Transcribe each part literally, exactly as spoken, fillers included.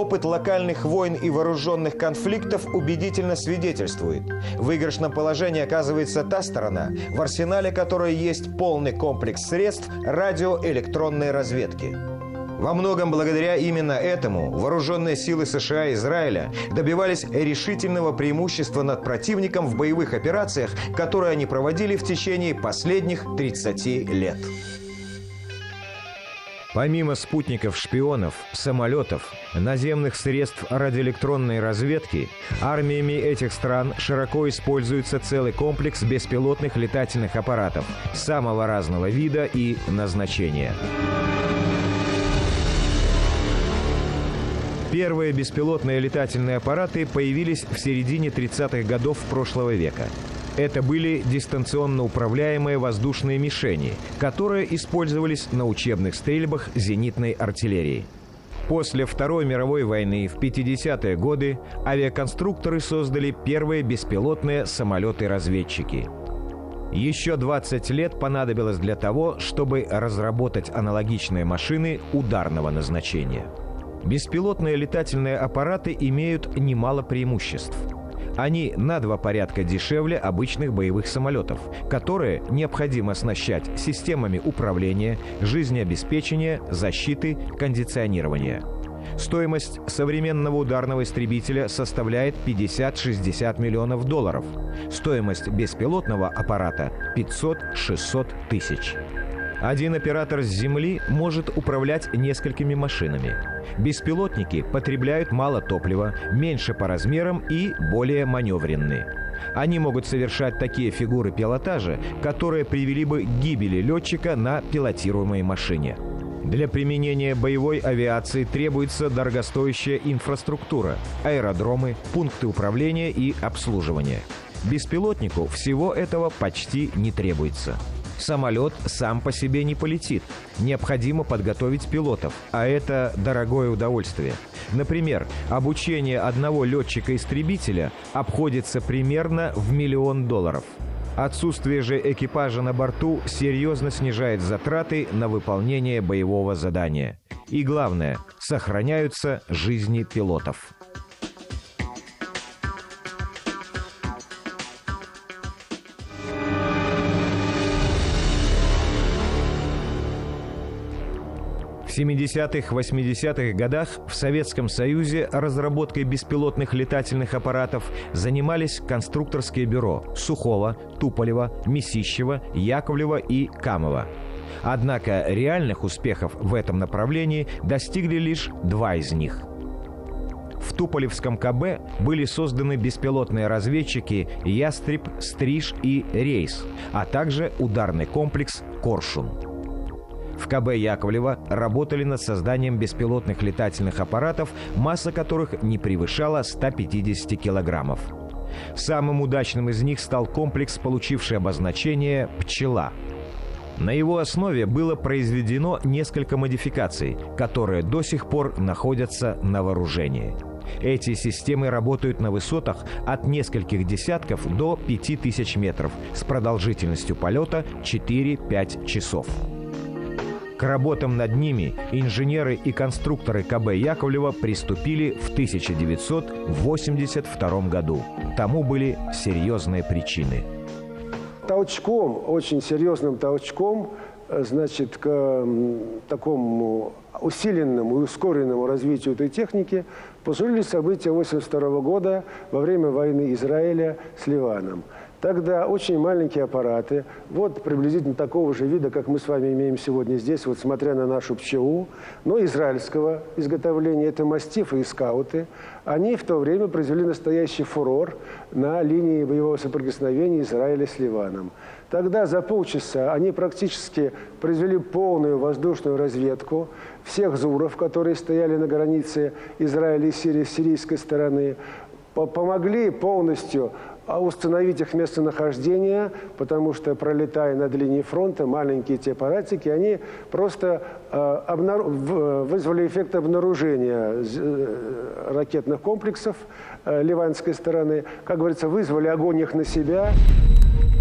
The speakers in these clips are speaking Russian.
Опыт локальных войн и вооруженных конфликтов убедительно свидетельствует. В выигрышном положении оказывается та сторона, в арсенале которой есть полный комплекс средств радиоэлектронной разведки. Во многом благодаря именно этому вооруженные силы США и Израиля добивались решительного преимущества над противником в боевых операциях, которые они проводили в течение последних тридцати лет. Помимо спутников-шпионов, самолетов, наземных средств радиоэлектронной разведки, армиями этих стран широко используется целый комплекс беспилотных летательных аппаратов самого разного вида и назначения. Первые беспилотные летательные аппараты появились в середине тридцатых годов прошлого века. Это были дистанционно управляемые воздушные мишени, которые использовались на учебных стрельбах зенитной артиллерии. После Второй мировой войны в пятидесятые годы авиаконструкторы создали первые беспилотные самолеты-разведчики. Еще двадцать лет понадобилось для того, чтобы разработать аналогичные машины ударного назначения. Беспилотные летательные аппараты имеют немало преимуществ. Они на два порядка дешевле обычных боевых самолетов, которые необходимо оснащать системами управления, жизнеобеспечения, защиты, кондиционирования. Стоимость современного ударного истребителя составляет пятьдесят-шестьдесят миллионов долларов. Стоимость беспилотного аппарата – пятьсот-шестьсот тысяч. Один оператор с Земли может управлять несколькими машинами. Беспилотники потребляют мало топлива, меньше по размерам и более маневренны. Они могут совершать такие фигуры пилотажа, которые привели бы к гибели летчика на пилотируемой машине. Для применения боевой авиации требуется дорогостоящая инфраструктура, аэродромы, пункты управления и обслуживания. Беспилотнику всего этого почти не требуется. Самолет сам по себе не полетит. Необходимо подготовить пилотов, а это дорогое удовольствие. Например, обучение одного летчика-истребителя обходится примерно в миллион долларов. Отсутствие же экипажа на борту серьезно снижает затраты на выполнение боевого задания. И главное, сохраняются жизни пилотов. В семидесятых-восьмидесятых годах в Советском Союзе разработкой беспилотных летательных аппаратов занимались конструкторские бюро Сухого, Туполева, Месищева, Яковлева и Камова. Однако реальных успехов в этом направлении достигли лишь два из них. В Туполевском КБ были созданы беспилотные разведчики «Ястреб», «Стриж» и «Рейс», а также ударный комплекс «Коршун». В КБ Яковлева работали над созданием беспилотных летательных аппаратов, масса которых не превышала ста пятидесяти килограммов. Самым удачным из них стал комплекс, получивший обозначение «Пчела». На его основе было произведено несколько модификаций, которые до сих пор находятся на вооружении. Эти системы работают на высотах от нескольких десятков до пяти тысяч метров с продолжительностью полета четыре-пять часов. К работам над ними инженеры и конструкторы КБ Яковлева приступили в тысяча девятьсот восемьдесят втором году. Тому были серьезные причины. Толчком, очень серьезным толчком, значит, к такому усиленному и ускоренному развитию этой техники послужили события восемьдесят второго года во время войны Израиля с Ливаном. Тогда очень маленькие аппараты, вот приблизительно такого же вида, как мы с вами имеем сегодня здесь, вот смотря на нашу пчелу, но израильского изготовления, это мастифы и скауты, они в то время произвели настоящий фурор на линии боевого соприкосновения Израиля с Ливаном. Тогда за полчаса они практически произвели полную воздушную разведку всех зуров, которые стояли на границе Израиля и Сирии с сирийской стороны, помогли полностью установить их местонахождение, потому что, пролетая над линией фронта, маленькие эти аппаратики, они просто э, обнару... вызвали эффект обнаружения э, ракетных комплексов э, ливанской стороны. Как говорится, вызвали огонь их на себя.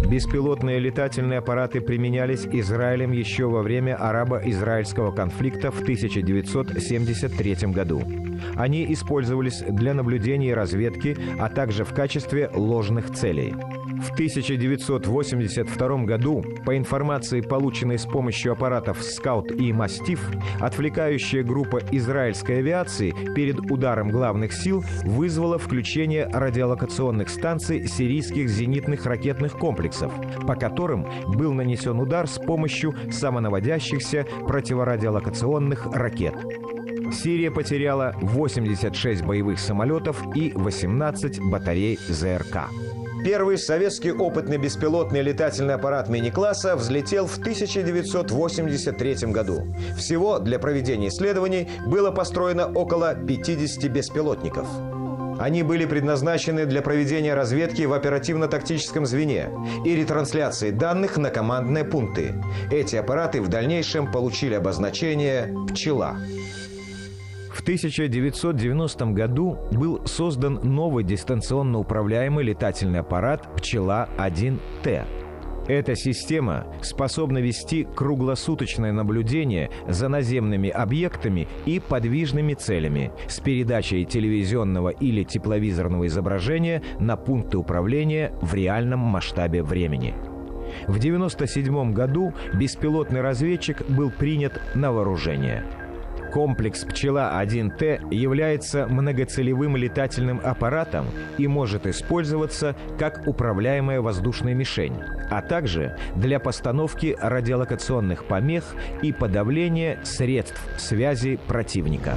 Беспилотные летательные аппараты применялись Израилем еще во время арабо-израильского конфликта в тысяча девятьсот семьдесят третьем году. Они использовались для наблюдения и разведки, а также в качестве ложных целей. В тысяча девятьсот восемьдесят втором году, по информации, полученной с помощью аппаратов «Скаут» и «Мастиф», отвлекающая группа израильской авиации перед ударом главных сил вызвала включение радиолокационных станций сирийских зенитных ракетных комплексов, по которым был нанесен удар с помощью самонаводящихся противорадиолокационных ракет. Сирия потеряла восемьдесят шесть боевых самолетов и восемнадцать батарей ЗРК. Первый советский опытный беспилотный летательный аппарат мини-класса взлетел в тысяча девятьсот восемьдесят третьем году. Всего для проведения исследований было построено около пятидесяти беспилотников. Они были предназначены для проведения разведки в оперативно-тактическом звене и ретрансляции данных на командные пункты. Эти аппараты в дальнейшем получили обозначение «Пчела». В тысяча девятьсот девяностом году был создан новый дистанционно управляемый летательный аппарат «Пчела один Т». Эта система способна вести круглосуточное наблюдение за наземными объектами и подвижными целями с передачей телевизионного или тепловизорного изображения на пункты управления в реальном масштабе времени. В девяносто седьмом году беспилотный разведчик был принят на вооружение. Комплекс «Пчела один Т» является многоцелевым летательным аппаратом и может использоваться как управляемая воздушная мишень, а также для постановки радиолокационных помех и подавления средств связи противника.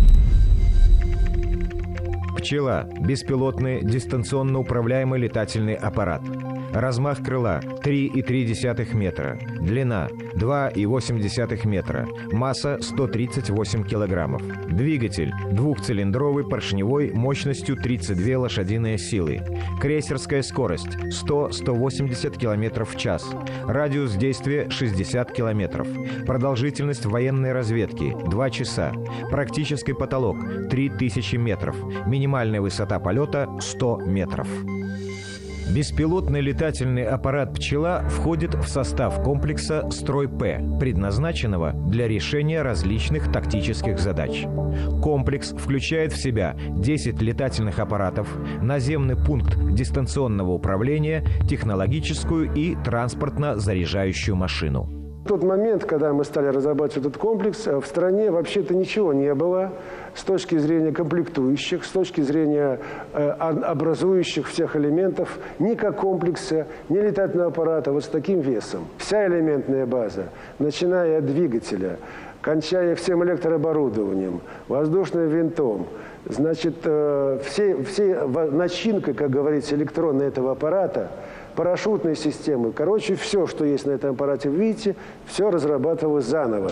«Пчела» – беспилотный дистанционно управляемый летательный аппарат. Размах крыла – три и три десятых метра, длина – два и восемь десятых метра, масса – сто тридцать восемь килограммов. Двигатель – двухцилиндровый поршневой мощностью тридцать две лошадиные силы. Крейсерская скорость – сто — сто восемьдесят километров в час. Радиус действия – шестьдесят километров. Продолжительность военной разведки – два часа. Практический потолок – три тысячи метров. Минимальная высота полета – сто метров. Беспилотный летательный аппарат «Пчела» входит в состав комплекса «Строй-П», предназначенного для решения различных тактических задач. Комплекс включает в себя десять летательных аппаратов, наземный пункт дистанционного управления, технологическую и транспортно-заряжающую машину. В тот момент, когда мы стали разрабатывать этот комплекс, в стране вообще-то ничего не было с точки зрения комплектующих, с точки зрения э, образующих всех элементов, ни как комплекса, ни летательного аппарата вот с таким весом. Вся элементная база, начиная от двигателя, кончая всем электрооборудованием, воздушным винтом, значит, э, все, все начинка, как говорится, электронная этого аппарата, парашютные системы. Короче, все, что есть на этом аппарате, видите, все разрабатывалось заново.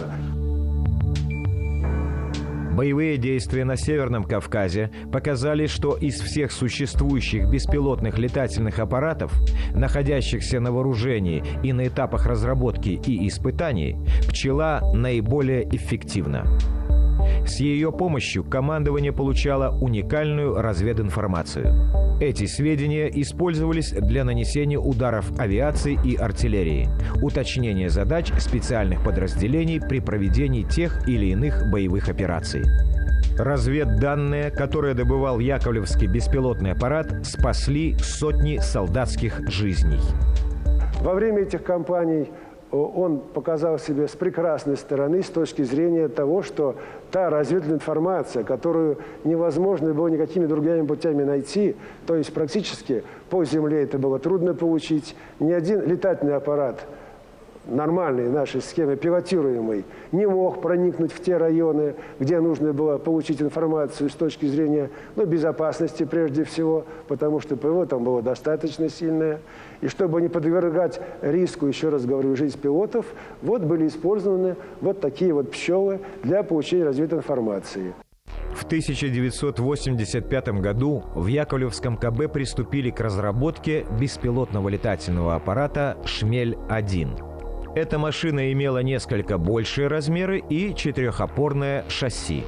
Боевые действия на Северном Кавказе показали, что из всех существующих беспилотных летательных аппаратов, находящихся на вооружении и на этапах разработки и испытаний, «Пчела» наиболее эффективна. С ее помощью командование получало уникальную развединформацию. Эти сведения использовались для нанесения ударов авиации и артиллерии, уточнения задач специальных подразделений при проведении тех или иных боевых операций. Разведданные, которые добывал Яковлевский беспилотный аппарат, спасли сотни солдатских жизней. Во время этих кампаний он показал себя с прекрасной стороны с точки зрения того, что та разведывательная информация, которую невозможно было никакими другими путями найти, то есть практически по земле это было трудно получить, ни один летательный аппарат нормальной нашей схемы, пилотируемый, не мог проникнуть в те районы, где нужно было получить информацию с точки зрения ну, безопасности прежде всего, потому что ПВО там было достаточно сильное. И чтобы не подвергать риску, еще раз говорю, жизнь пилотов, вот были использованы вот такие вот пчелы для получения разведывательной информации. В тысяча девятьсот восемьдесят пятом году в Яковлевском КБ приступили к разработке беспилотного летательного аппарата «Шмель один». Эта машина имела несколько большие размеры и четырехопорное шасси.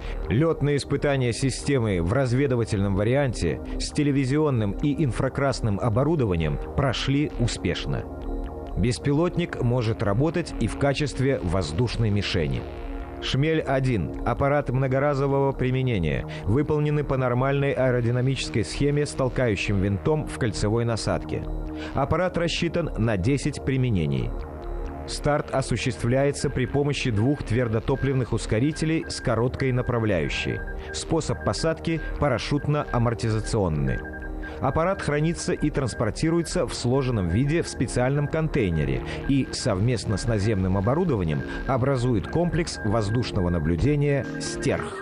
Летные испытания системы в разведывательном варианте с телевизионным и инфракрасным оборудованием прошли успешно. Беспилотник может работать и в качестве воздушной мишени. «Шмель-один» – аппарат многоразового применения, выполнены по нормальной аэродинамической схеме с толкающим винтом в кольцевой насадке. Аппарат рассчитан на десять применений. Старт осуществляется при помощи двух твердотопливных ускорителей с короткой направляющей. Способ посадки парашютно-амортизационный. Аппарат хранится и транспортируется в сложенном виде в специальном контейнере и совместно с наземным оборудованием образует комплекс воздушного наблюдения «Стерх».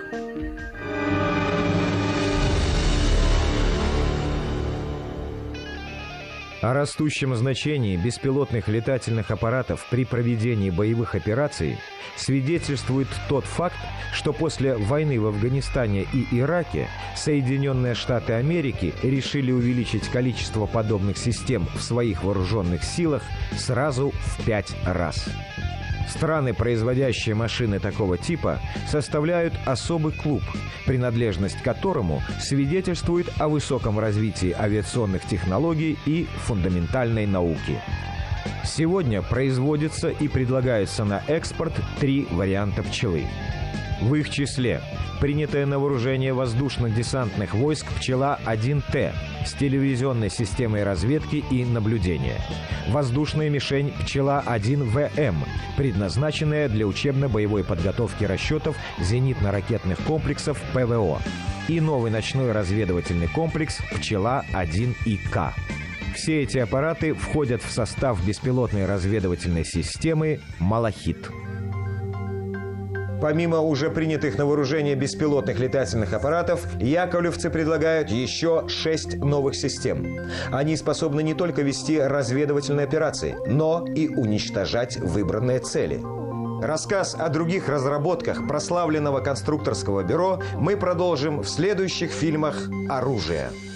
О растущем значении беспилотных летательных аппаратов при проведении боевых операций свидетельствует тот факт, что после войны в Афганистане и Ираке Соединенные Штаты Америки решили увеличить количество подобных систем в своих вооруженных силах сразу в пять раз. Страны, производящие машины такого типа, составляют особый клуб, принадлежность которому свидетельствует о высоком развитии авиационных технологий и фундаментальной науки. Сегодня производится и предлагается на экспорт три варианта «Пчелы». В их числе принятая на вооружение воздушно-десантных войск «Пчела один Т» с телевизионной системой разведки и наблюдения, воздушная мишень «Пчела один В М», предназначенная для учебно-боевой подготовки расчетов зенитно-ракетных комплексов П В О, и новый ночной разведывательный комплекс «Пчела один И К». Все эти аппараты входят в состав беспилотной разведывательной системы «Малахит». Помимо уже принятых на вооружение беспилотных летательных аппаратов, яковлевцы предлагают еще шесть новых систем. Они способны не только вести разведывательные операции, но и уничтожать выбранные цели. Рассказ о других разработках прославленного конструкторского бюро мы продолжим в следующих фильмах «Оружие».